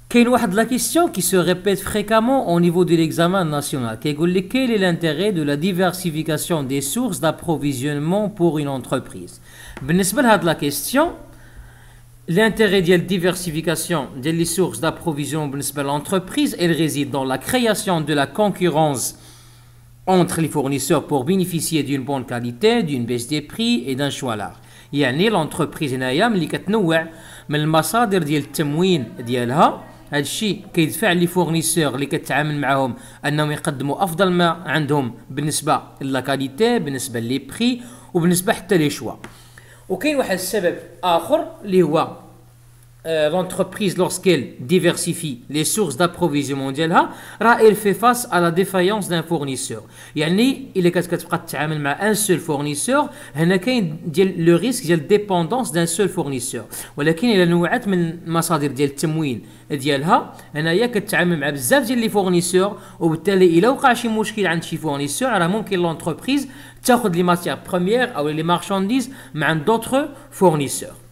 كاين واحد la question qui se répète fréquemment au niveau de l'examen national كيقول لك quel est l'intérêt de la diversification des sources d'approvisionnement pour une entreprise. بالنسبة لهاد la question l'intérêt de la diversification des sources d'approvisionnement بالنسبة l'entreprise elle réside dans la création de la concurrence entre les fournisseurs pour bénéficier d'une bonne qualité, d'une baisse des prix et d'un choix large. يعني l'entreprise هنايا ملي كتنوع من المصادر ديال التموين ديالها هذا الشيء كيدفع لي فورنيسور اللي كتعامل معاهم انهم يقدموا افضل ما عندهم بالنسبه لا كاليتي بالنسبه لي بري وبالنسبه حتى لي شوا. وكاين واحد السبب اخر اللي هو l'entreprise lorsqu'elle diversifie les sources d'approvisionnement ديالها راه elle fait face à la défaillance d'un fournisseur. يعني الا كتبقى تتعامل مع ان سول فورنيسور هنا كاين ديال لو ريسك ديال ديبوندونس دان سول فورنيسور. ولكن الا نوعات من المصادر ديال التموين ديالها هنايا كتعامل مع بزاف ديال لي فورنيسور وبالتالي الا وقع شي مشكل عند شي فورنيسور راه ممكن لونتربريز تاخذ لي ماتيير بروميير او لي مارشانديز مع دوطخ فورنيسور.